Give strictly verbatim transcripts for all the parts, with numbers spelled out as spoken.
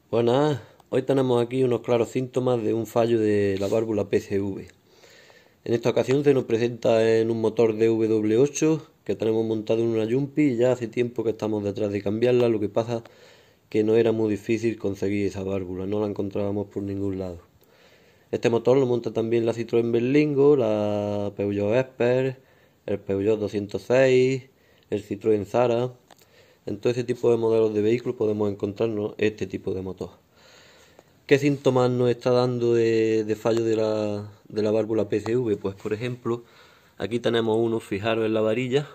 Buenas, hoy tenemos aquí unos claros síntomas de un fallo de la válvula P C V. En esta ocasión se nos presenta en un motor D W ocho que tenemos montado en una Jumpy y ya hace tiempo que estamos detrás de cambiarla. Lo que pasa que no era muy difícil conseguir esa válvula, no la encontrábamos por ningún lado. Este motor lo monta también la Citroën Berlingo, la Peugeot Expert, el Peugeot doscientos seis, el Citroën Zara. En todo ese tipo de modelos de vehículos podemos encontrarnos este tipo de motor. ¿Qué síntomas nos está dando de, de fallo de la, de la válvula P C V? Pues por ejemplo, aquí tenemos uno, fijaros en la varilla,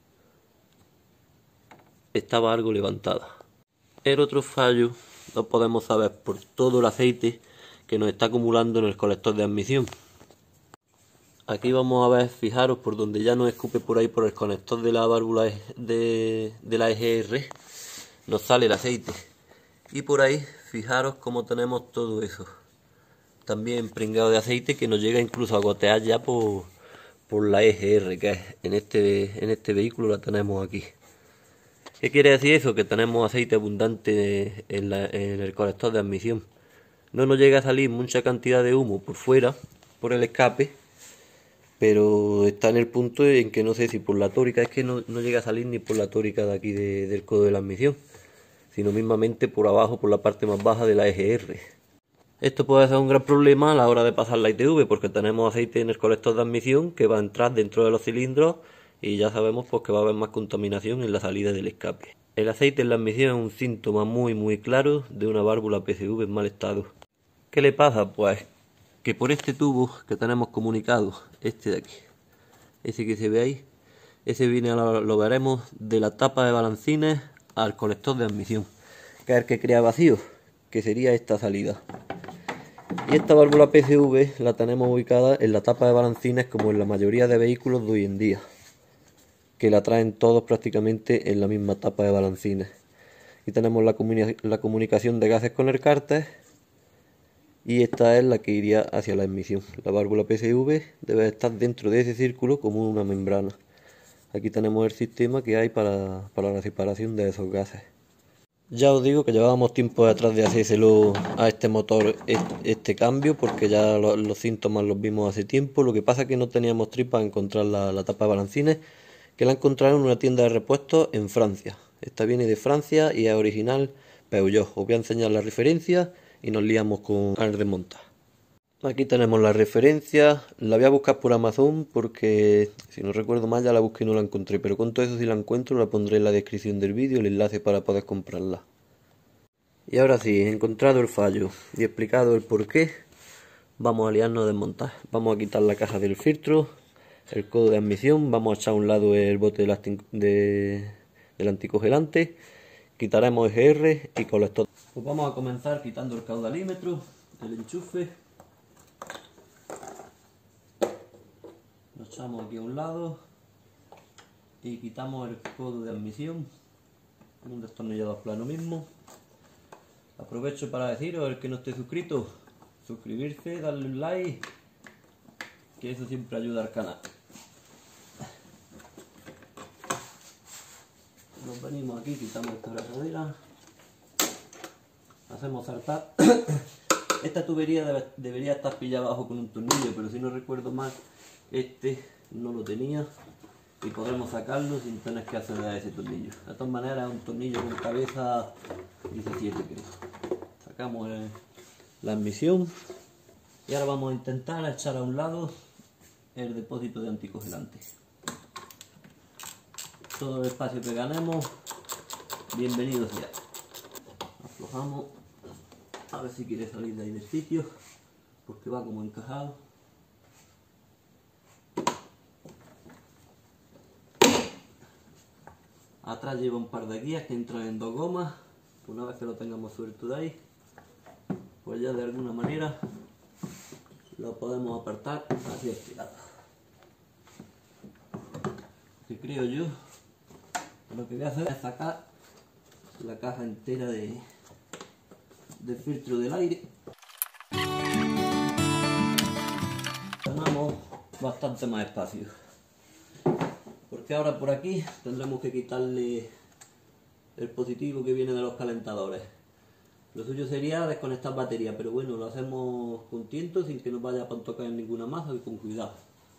estaba algo levantada. El otro fallo lo podemos saber por todo el aceite que nos está acumulando en el colector de admisión. Aquí vamos a ver, fijaros, por donde ya nos escupe por ahí por el conector de la válvula de, de la E G R, nos sale el aceite. Y por ahí, fijaros cómo tenemos todo eso. También pringado de aceite que nos llega incluso a gotear ya por, por la E G R, que es, en, este, en este vehículo la tenemos aquí. ¿Qué quiere decir eso? Que tenemos aceite abundante en, la, en el colector de admisión. No nos llega a salir mucha cantidad de humo por fuera, por el escape, pero está en el punto en que no sé si por la tórica, es que no, no llega a salir ni por la tórica de aquí de, del codo de la admisión, sino mismamente por abajo, por la parte más baja de la E G R. Esto puede ser un gran problema a la hora de pasar la I T V, porque tenemos aceite en el colector de admisión que va a entrar dentro de los cilindros y ya sabemos pues que va a haber más contaminación en la salida del escape. El aceite en la admisión es un síntoma muy muy claro de una válvula P C V en mal estado. ¿Qué le pasa? Pues que por este tubo que tenemos comunicado, este de aquí, ese que se ve ahí, ese viene, a lo veremos, de la tapa de balancines al colector de admisión, que es el que crea vacío, que sería esta salida. Y esta válvula P C V la tenemos ubicada en la tapa de balancines como en la mayoría de vehículos de hoy en día, que la traen todos prácticamente en la misma tapa de balancines. Y tenemos la, comuni la comunicación de gases con el cárter, y esta es la que iría hacia la admisión. La válvula P C V debe estar dentro de ese círculo como una membrana. Aquí tenemos el sistema que hay para, para la separación de esos gases. Ya os digo que llevábamos tiempo detrás de hacérselo a este motor este, este cambio, porque ya lo, los síntomas los vimos hace tiempo. Lo que pasa es que no teníamos tripas a encontrar la, la tapa de balancines, que la encontraron en una tienda de repuestos en Francia. Esta viene de Francia y es original Peugeot. Os voy a enseñar la referencia y nos liamos con el remontar. Aquí tenemos la referencia, la voy a buscar por Amazon porque si no recuerdo mal ya la busqué y no la encontré, pero con todo eso si la encuentro la pondré en la descripción del vídeo el enlace para poder comprarla. Y ahora sí, encontrado el fallo y explicado el porqué, vamos a liarnos a desmontar. Vamos a quitar la caja del filtro, el codo de admisión, vamos a echar a un lado el bote de, de, del anticongelante, quitaremos E G R y colector. Pues vamos a comenzar quitando el caudalímetro, el enchufe. Lo echamos aquí a un lado y quitamos el codo de admisión con un destornillador plano mismo. Aprovecho para deciros, el que no esté suscrito, suscribirse, darle un like, que eso siempre ayuda al canal. Nos venimos aquí, quitamos esta abrazadera, hacemos saltar. Esta tubería debe, debería estar pillada abajo con un tornillo, pero si no recuerdo mal, este no lo tenía y podremos sacarlo sin tener que hacer ese tornillo. De todas maneras, es un tornillo con cabeza diecisiete, creo. Sacamos el, la admisión y ahora vamos a intentar echar a un lado el depósito de anticongelante. Todo el espacio que ganemos, bienvenido sea. Aflojamos, a ver si quiere salir de ahí del sitio, porque va como encajado. Atrás lleva un par de guías que entran en dos gomas. Una vez que lo tengamos suelto de ahí, pues ya de alguna manera lo podemos apartar hacia este lado. Que creo yo, lo que voy a hacer es sacar la caja entera de, del filtro del aire. Ganamos bastante más espacio, porque ahora por aquí tendremos que quitarle el positivo que viene de los calentadores. Lo suyo sería desconectar batería, pero bueno, lo hacemos con tiento, sin que nos vaya a tocar en ninguna masa y con cuidado.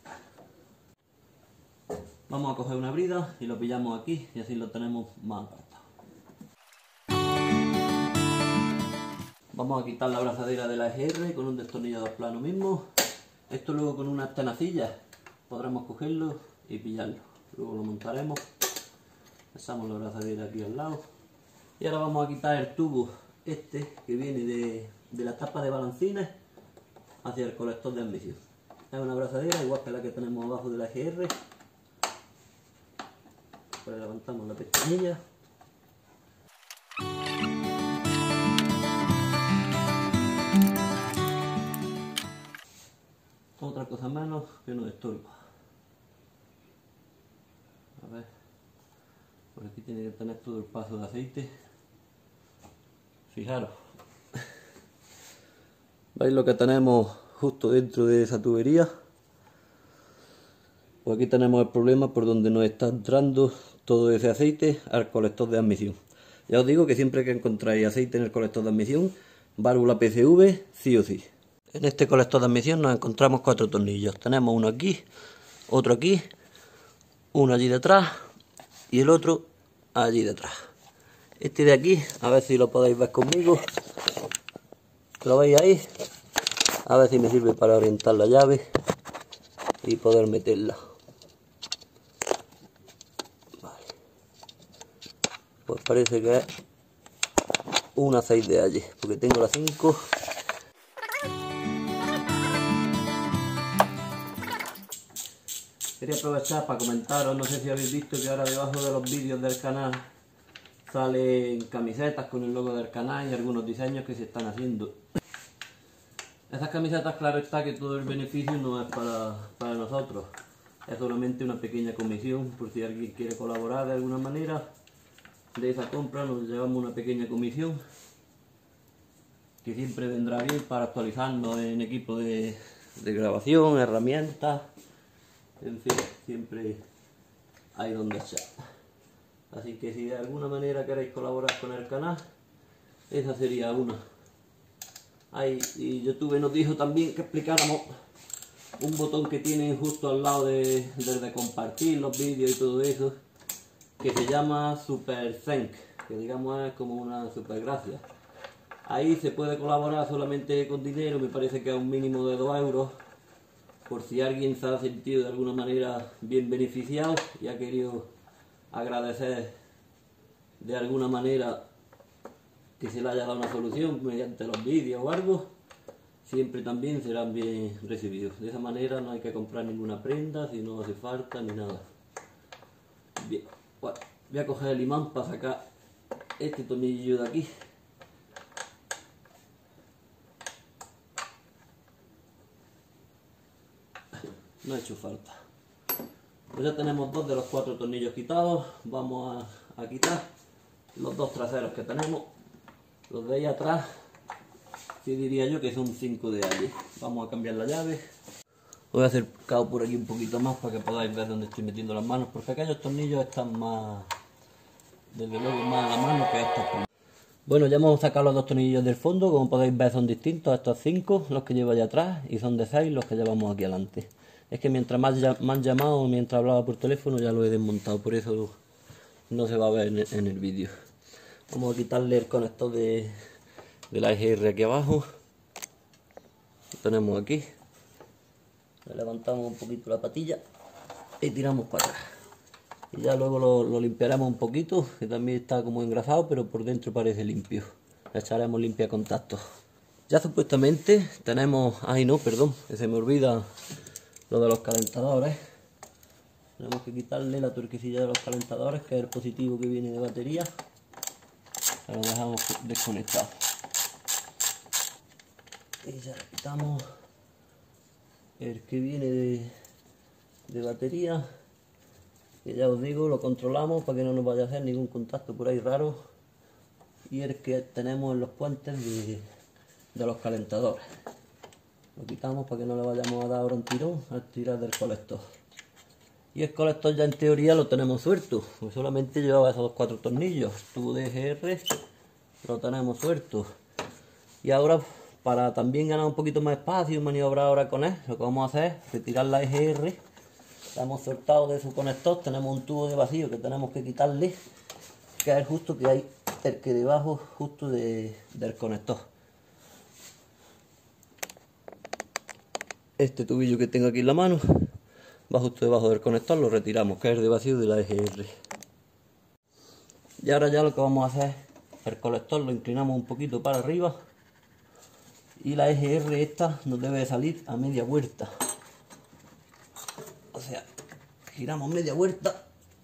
Vamos a coger una brida y lo pillamos aquí y así lo tenemos más apartado. Vamos a quitar la abrazadera de la E G R con un destornillador plano mismo. Esto luego con unas tenacillas podremos cogerlo y pillarlo. Luego lo montaremos. Pasamos la abrazadera aquí al lado. Y ahora vamos a quitar el tubo este que viene de, de la tapa de balancines hacia el colector de admisión. Es una abrazadera igual que la que tenemos abajo de la E G R. Pues levantamos la pestañilla. Otra cosa menos que nos estorba. A ver, por aquí tiene que tener todo el paso de aceite. Fijaros. ¿Veis lo que tenemos justo dentro de esa tubería? Pues aquí tenemos el problema por donde nos está entrando todo ese aceite al colector de admisión. Ya os digo que siempre que encontráis aceite en el colector de admisión, válvula P C V sí o sí. En este colector de admisión nos encontramos cuatro tornillos. Tenemos uno aquí, otro aquí, uno allí detrás y el otro allí detrás. Este de aquí, a ver si lo podéis ver conmigo. ¿Lo veis ahí? A ver si me sirve para orientar la llave y poder meterla. Vale. Pues parece que es una seis de allí, porque tengo la cinco. Quería aprovechar para comentaros, no sé si habéis visto que ahora debajo de los vídeos del canal salen camisetas con el logo del canal y algunos diseños que se están haciendo. Esas camisetas, claro está que todo el beneficio no es para, para nosotros, es solamente una pequeña comisión, por si alguien quiere colaborar de alguna manera. De esa compra nos llevamos una pequeña comisión que siempre vendrá bien para actualizarnos en equipo de, de grabación, herramientas, en fin, siempre hay donde echar. Así que si de alguna manera queréis colaborar con el canal, esa sería una. Ay, y YouTube nos dijo también que explicáramos un botón que tienen justo al lado de, de, de compartir los vídeos y todo eso, que se llama Super Thank, que digamos es como una super gracia. Ahí se puede colaborar solamente con dinero, me parece que es un mínimo de dos euros, por si alguien se ha sentido de alguna manera bien beneficiado y ha querido agradecer de alguna manera que se le haya dado una solución mediante los vídeos o algo, siempre también serán bien recibidos. De esa manera no hay que comprar ninguna prenda si no hace falta ni nada. Bien, bueno, voy a coger el imán para sacar este tornillo de aquí. No ha hecho falta. Pues ya tenemos dos de los cuatro tornillos quitados. Vamos a, a quitar los dos traseros que tenemos. Los de ahí atrás, sí diría yo que son cinco de allí. Vamos a cambiar la llave. Voy a acercar por aquí un poquito más para que podáis ver dónde estoy metiendo las manos, porque aquellos tornillos están más, desde luego más a la mano que estos. Bueno, ya hemos sacado los dos tornillos del fondo, como podéis ver son distintos a estos cinco, los que llevo allá atrás, y son de seis los que llevamos aquí adelante. Es que mientras más me han llamado, mientras hablaba por teléfono, ya lo he desmontado, por eso no se va a ver en el, en el vídeo. Vamos a quitarle el conector de, de la E G R aquí abajo. Lo tenemos aquí. Le levantamos un poquito la patilla y tiramos para atrás. Y ya luego lo, lo limpiaremos un poquito, que también está como engrasado, pero por dentro parece limpio. Le echaremos limpia contacto. Ya supuestamente tenemos... Ay no, perdón, que se me olvida lo de los calentadores. Tenemos que quitarle la tuerquecilla de los calentadores, que es el positivo que viene de batería. Lo dejamos desconectado y ya le quitamos el que viene de, de batería, que ya os digo lo controlamos para que no nos vaya a hacer ningún contacto por ahí raro, y el que tenemos en los puentes de, de los calentadores lo quitamos para que no le vayamos a dar ahora un tirón al tirar del colector. Y el colector ya en teoría lo tenemos suelto, pues solamente llevaba esos cuatro tornillos. Tubo de E G R lo tenemos suelto. Y ahora, para también ganar un poquito más espacio y maniobrar ahora con él, lo que vamos a hacer es retirar la E G R. La hemos soltado de su conector, tenemos un tubo de vacío que tenemos que quitarle, que es justo que hay el que debajo justo de, del conector. Este tubillo que tengo aquí en la mano va justo debajo del conector, lo retiramos, que es el de vacío de la E G R. Y ahora ya lo que vamos a hacer es el colector lo inclinamos un poquito para arriba y la E G R esta nos debe de salir a media vuelta. O sea, giramos media vuelta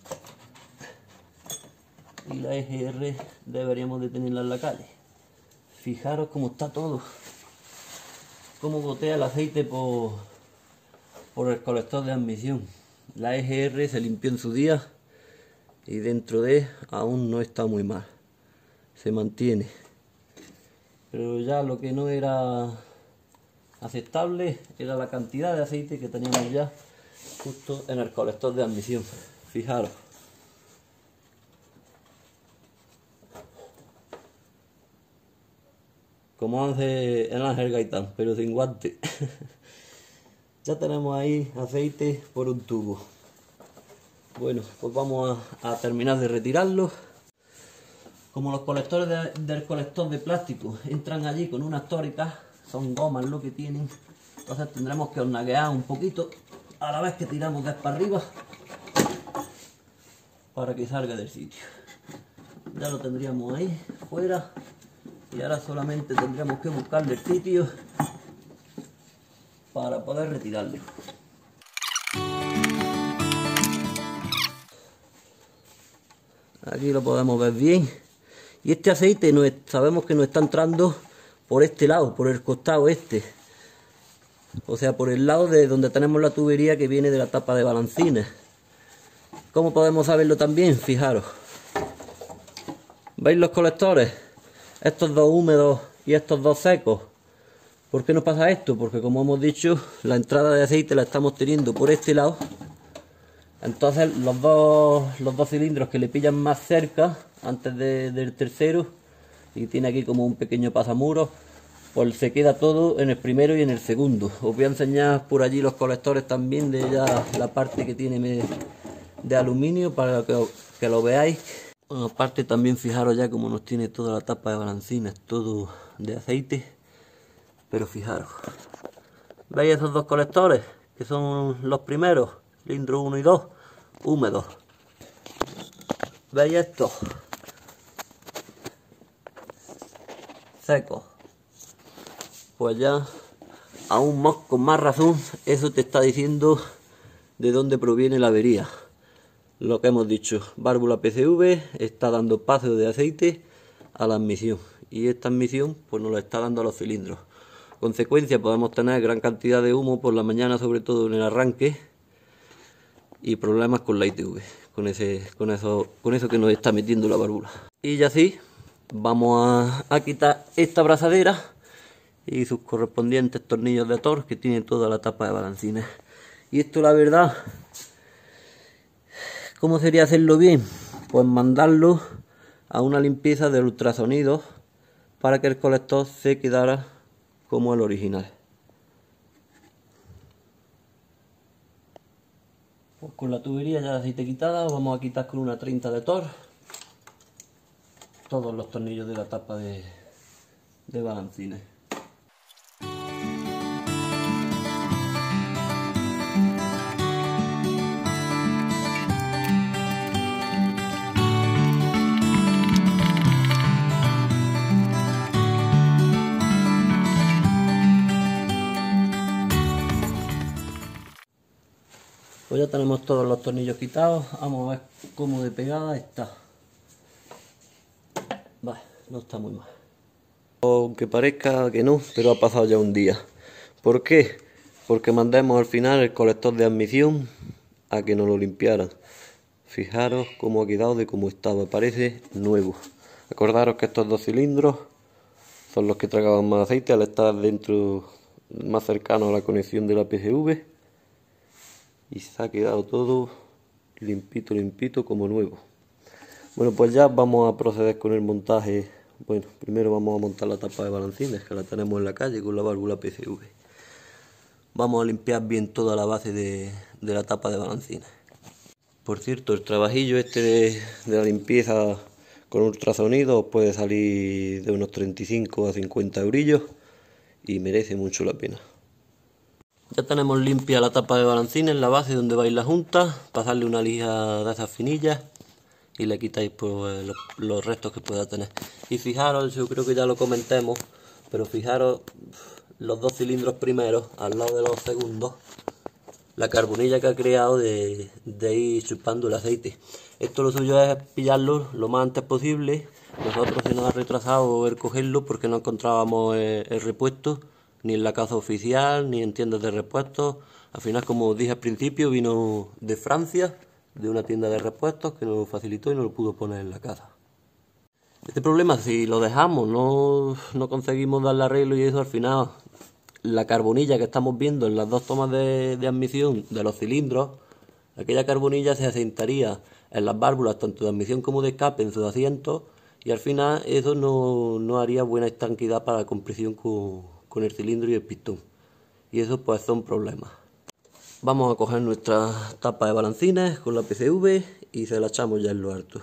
y la E G R deberíamos de tenerla en la calle. Fijaros cómo está todo, cómo gotea el aceite por, por el colector de admisión. La E G R se limpió en su día y dentro de aún no está muy mal, se mantiene. Pero ya lo que no era aceptable era la cantidad de aceite que teníamos ya justo en el colector de admisión. Fijaros. Como hace el Ángel Gaitán, pero sin guante. Ya tenemos ahí aceite por un tubo. Bueno, pues vamos a, a terminar de retirarlo. Como los colectores de, del colector de plástico entran allí con unas tóricas, son gomas lo que tienen, entonces tendremos que hornaguear un poquito a la vez que tiramos gas para arriba para que salga del sitio. Ya lo tendríamos ahí fuera y ahora solamente tendríamos que buscarle el sitio para poder retirarlo. Aquí lo podemos ver bien. Y este aceite no es, sabemos que nos está entrando por este lado, por el costado este. O sea, por el lado de donde tenemos la tubería que viene de la tapa de balancines. ¿Cómo podemos saberlo también? Fijaros. ¿Veis los colectores? Estos dos húmedos y estos dos secos. ¿Por qué nos pasa esto? Porque como hemos dicho, la entrada de aceite la estamos teniendo por este lado. Entonces los dos, los dos cilindros que le pillan más cerca, antes de, del tercero, y tiene aquí como un pequeño pasamuros, pues se queda todo en el primero y en el segundo. Os voy a enseñar por allí los colectores también de ya la parte que tiene de aluminio para que, que lo veáis. Bueno, aparte también fijaros ya como nos tiene toda la tapa de balancines, todo de aceite. Pero fijaros, ¿veis esos dos colectores? Que son los primeros, cilindro uno y dos, húmedos. ¿Veis esto? Secos. Pues ya, aún más, con más razón, eso te está diciendo de dónde proviene la avería. Lo que hemos dicho, válvula P C V está dando paso de aceite a la admisión. Y esta admisión pues nos lo está dando a los cilindros. Consecuencia, podemos tener gran cantidad de humo por la mañana, sobre todo en el arranque, y problemas con la I T V, con, ese, con, eso, con eso que nos está metiendo la válvula. Y ya sí, vamos a, a quitar esta abrazadera y sus correspondientes tornillos de Torx que tienen toda la tapa de balancines. Y esto, la verdad, ¿cómo sería hacerlo bien? Pues mandarlo a una limpieza de ultrasonidos para que el colector se quedara como el original. Pues con la tubería ya de aceite quitada, vamos a quitar con una treinta de Torx todos los tornillos de la tapa de, de balancines. Pues ya tenemos todos los tornillos quitados, vamos a ver cómo de pegada está. Va, no está muy mal. Aunque parezca que no, pero ha pasado ya un día. ¿Por qué? Porque mandamos al final el colector de admisión a que nos lo limpiaran. Fijaros cómo ha quedado de cómo estaba, parece nuevo. Acordaros que estos dos cilindros son los que tragaban más aceite al estar dentro, más cercano a la conexión de la P C V. Y se ha quedado todo limpito, limpito como nuevo. Bueno, pues ya vamos a proceder con el montaje Bueno, primero vamos a montar la tapa de balancines, que la tenemos en la calle con la válvula P C V. Vamos a limpiar bien toda la base de, de la tapa de balancines. Por cierto, el trabajillo este de, de la limpieza con ultrasonido os puede salir de unos treinta y cinco a cincuenta eurillos y merece mucho la pena. Ya tenemos limpia la tapa de balancines, la base donde va a ir la junta, pasarle una lija de esas finillas y le quitáis pues, los, los restos que pueda tener. Y fijaros, yo creo que ya lo comentemos, pero fijaros los dos cilindros primeros al lado de los segundos, la carbonilla que ha creado de, de ir chupando el aceite. Esto lo suyo es pillarlo lo más antes posible. Nosotros se nos ha retrasado el cogerlo porque no encontrábamos el, el repuesto ni en la casa oficial ni en tiendas de repuestos. Al final, como os dije al principio, vino de Francia, de una tienda de repuestos que nos lo facilitó y nos lo pudo poner en la casa. Este problema, si lo dejamos, no, no conseguimos darle arreglo y eso, al final la carbonilla que estamos viendo en las dos tomas de, de admisión de los cilindros, aquella carbonilla se asentaría en las válvulas tanto de admisión como de escape en sus asientos y al final eso no, no haría buena estanquidad para la compresión con, con el cilindro y el pistón. Y eso pues son problemas. Vamos a coger nuestra tapa de balancines con la P C V y se la echamos ya en lo alto.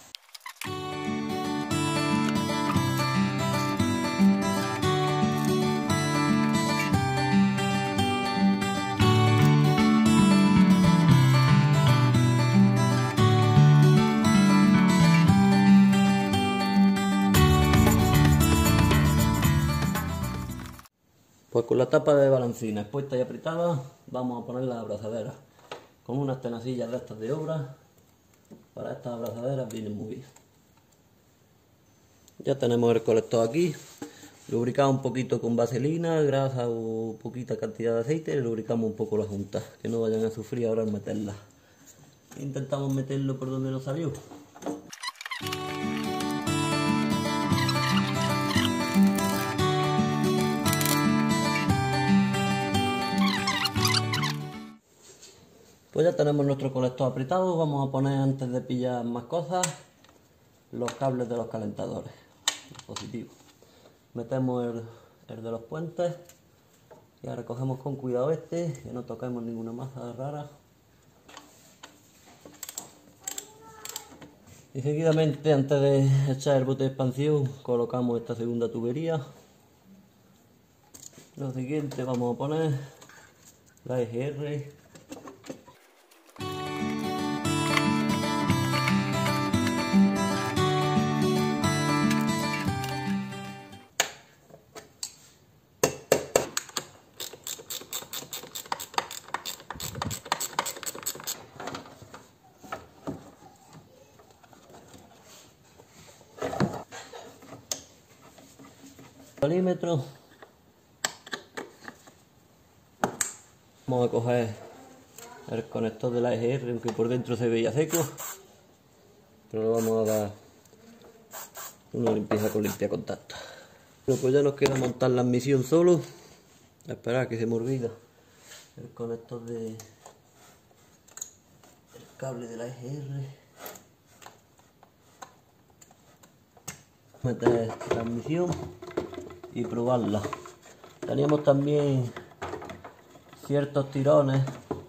Pues con la tapa de balancines puesta y apretada, vamos a poner las abrazaderas. Con unas tenacillas de estas de obra, para estas abrazaderas vienen muy bien. Ya tenemos el colector aquí, lubricado un poquito con vaselina, grasa o poquita cantidad de aceite, y lubricamos un poco las juntas, que no vayan a sufrir ahora al meterlas. Intentamos meterlo por donde nos salió. Pues ya tenemos nuestro colector apretado. Vamos a poner, antes de pillar más cosas, los cables de los calentadores, los positivos. Metemos el, el de los puentes y ahora cogemos con cuidado este, que no toquemos ninguna masa rara. Y seguidamente, antes de echar el bote de expansión, colocamos esta segunda tubería. Lo siguiente, vamos a poner la E G R. Polímetro. Vamos a coger el conector de la E G R, aunque por dentro se veía seco, pero le vamos a dar una limpieza con limpia contacto. Bueno, pues ya nos queda montar la admisión solo, a esperar que se me olvida el conector de el cable de la E G R. Meter la admisión y probarla. Teníamos también ciertos tirones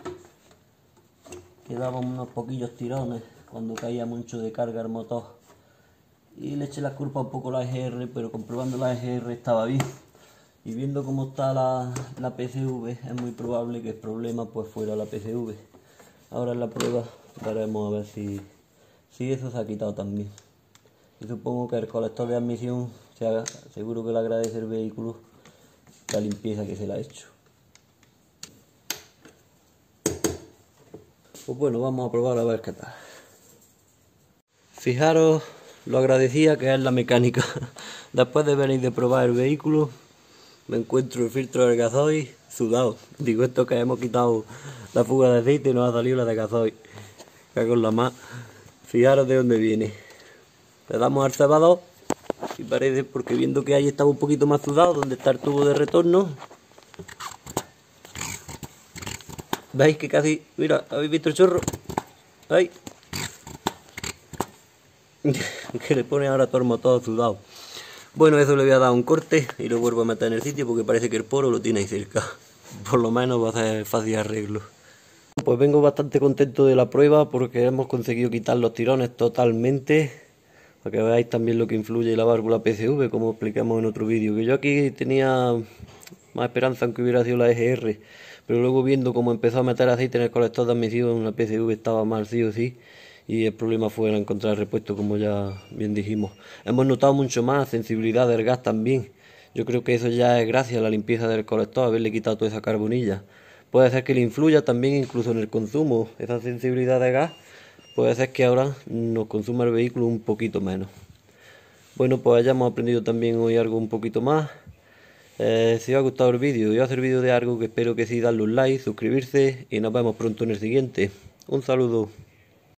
que daban unos poquillos tirones cuando caía mucho de carga el motor y le eché la culpa un poco a la E G R, pero comprobando la E G R estaba bien y viendo cómo está la, la P C V es muy probable que el problema pues fuera la P C V. Ahora en la prueba veremos a ver si, si eso se ha quitado también. Y supongo que el colector de admisión se haga, seguro que le agradece el vehículo la limpieza que se le ha hecho. Pues bueno, vamos a probar a ver qué tal. Fijaros lo agradecida que es la mecánica. Después de venir de probar el vehículo, me encuentro el filtro del gasoil sudado. Digo, esto que hemos quitado la fuga de aceite y nos ha salido la de gasoil. Cago en la más. Fijaros de dónde viene. Le damos al cebador y parece, porque viendo que ahí estaba un poquito más sudado, donde está el tubo de retorno. ¿Veis que casi, mira, habéis visto el chorro? ¿Veis? Que le pone ahora todo el motor sudado. Bueno, eso le voy a dar un corte y lo vuelvo a meter en el sitio porque parece que el poro lo tiene ahí cerca. Por lo menos va a ser fácil arreglo. Pues vengo bastante contento de la prueba porque hemos conseguido quitar los tirones totalmente. Para que veáis también lo que influye la válvula P C V, como explicamos en otro vídeo. Que yo aquí tenía más esperanza en que hubiera sido la E G R. Pero luego viendo cómo empezó a meter aceite en el colector de admisión, la P C V estaba mal sí o sí. Y el problema fue encontrar el repuesto, como ya bien dijimos. Hemos notado mucho más sensibilidad del gas también. Yo creo que eso ya es gracias a la limpieza del colector, haberle quitado toda esa carbonilla. Puede ser que le influya también incluso en el consumo, esa sensibilidad de gas. Puede ser que ahora nos consuma el vehículo un poquito menos. Bueno, pues ya hemos aprendido también hoy algo un poquito más. Eh, si os ha gustado el vídeo y os ha servido de algo, que espero que sí, darle un like, suscribirse y nos vemos pronto en el siguiente. Un saludo.